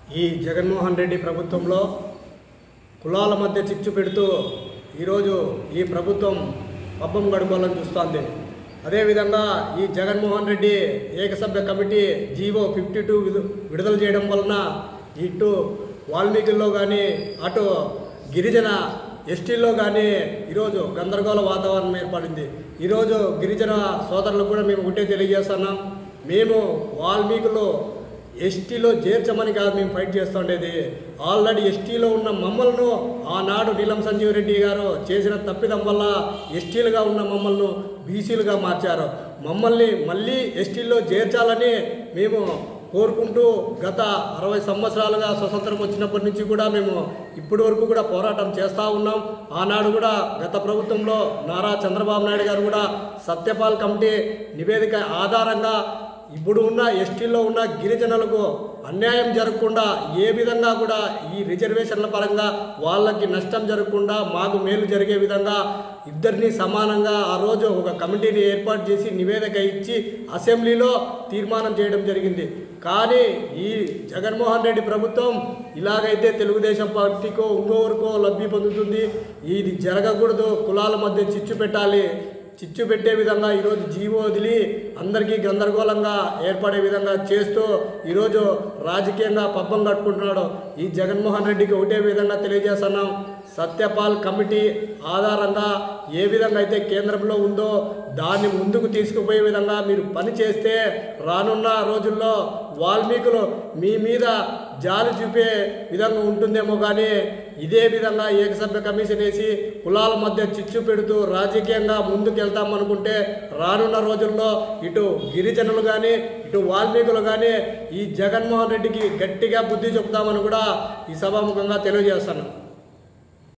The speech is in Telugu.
ఈ జగన్మోహన్ రెడ్డి ప్రభుత్వంలో కులాల మధ్య చిచ్చు పెడుతూ ఈరోజు ఈ ప్రభుత్వం పబ్బం గడుపుకోవాలని చూస్తోంది. అదేవిధంగా ఈ జగన్మోహన్ రెడ్డి ఏకసభ్య కమిటీ జీవో 52 విడుదల చేయడం వలన ఇటు వాల్మీకుల్లో కానీ అటు గిరిజన ఎస్టీల్లో కానీ ఈరోజు గందరగోళ వాతావరణం ఏర్పడింది. ఈరోజు గిరిజన సోదరులకు కూడా మేము ఒకటే తెలియజేస్తున్నాం, మేము వాల్మీకులు ఎస్టీలో చేర్చమని కాదు మేము ఫైట్ చేస్తుండేది. ఆల్రెడీ ఎస్టీలో ఉన్న మమ్మల్ని ఆనాడు నీలం సంజీవ్ రెడ్డి గారు చేసిన తప్పిదం వల్ల ఎస్టీలుగా ఉన్న మమ్మల్ని బీసీలుగా మార్చారు. మమ్మల్ని మళ్ళీ ఎస్టీల్లో చేర్చాలని మేము కోరుకుంటూ గత 60 సంవత్సరాలుగా స్వతంత్రం వచ్చినప్పటి నుంచి కూడా మేము ఇప్పటి వరకు కూడా పోరాటం చేస్తూ ఉన్నాం. ఆనాడు కూడా గత ప్రభుత్వంలో నారా చంద్రబాబు నాయుడు గారు కూడా సత్యపాల్ కమిటీ నివేదిక ఆధారంగా ఇప్పుడు ఉన్న ఎస్టీల్లో ఉన్న గిరిజనులకు అన్యాయం జరగకుండా ఏ విధంగా కూడా ఈ రిజర్వేషన్ల పరంగా వాళ్ళకి నష్టం జరగకుండా మాకు మేలు జరిగే విధంగా ఇద్దరిని సమానంగా ఆ రోజు ఒక కమిటీని ఏర్పాటు చేసి నివేదిక ఇచ్చి అసెంబ్లీలో తీర్మానం చేయడం జరిగింది. కానీ ఈ జగన్మోహన్ రెడ్డి ప్రభుత్వం ఇలాగైతే తెలుగుదేశం పార్టీకో ఇంకోవరకో లబ్ధి పొందుతుంది, ఇది జరగకూడదు, కులాల మధ్య చిచ్చు పెట్టే విధంగా ఈరోజు జీవో వదిలి అందరికీ గందరగోళంగా ఏర్పడే విధంగా చేస్తూ ఈరోజు రాజకీయంగా పబ్బం కట్టుకుంటున్నాడు. ఈ జగన్మోహన్ రెడ్డికి ఒకటే విధంగా తెలియజేస్తున్నాం, సత్యపాల్ కమిటీ ఆధారంగా ఏ విధంగా అయితే కేంద్రంలో ఉందో దాన్ని ముందుకు తీసుకుపోయే విధంగా మీరు పని చేస్తే రానున్న రోజుల్లో వాల్మీకులు మీ మీద జాలి చూపే విధంగా ఉంటుందేమో. కానీ ఇదే విధంగా ఏకసభ్య కమిషన్ వేసి కులాల మధ్య చిచ్చు పెడుతూ రాజకీయంగా ముందుకు వెళ్తామనుకుంటే రానున్న రోజుల్లో ఇటు గిరిజనులు కానీ ఇటు వాల్మీకులు కానీ ఈ జగన్మోహన్ రెడ్డికి గట్టిగా బుద్ధి చెప్తామని కూడా ఈ సభాముఖంగా తెలియజేస్తున్నాం.